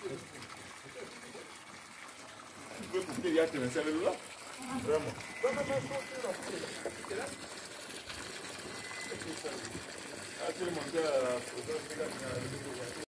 Tu peux couper, il y a tes là. Vraiment. Ah, tu es monté à